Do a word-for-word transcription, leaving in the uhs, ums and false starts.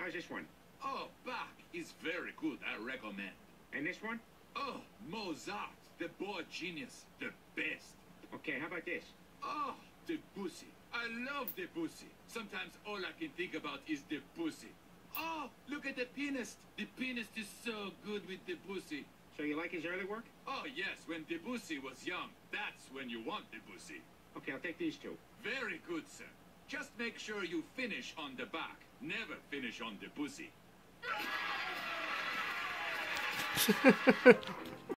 how's this one? Oh, Bach is very good, I recommend. And this one? Oh, Mozart, the boy genius, the best. Okay, how about this? Oh, Debussy. I love Debussy. Sometimes all I can think about is Debussy. Oh, look at the pianist. The pianist is so good with Debussy. So you like his early work? Oh, yes, when Debussy was young. That's when you want Debussy. Okay, I'll take these two. Very good, sir. Just make sure you finish on the Bach. Never finish on Debussy.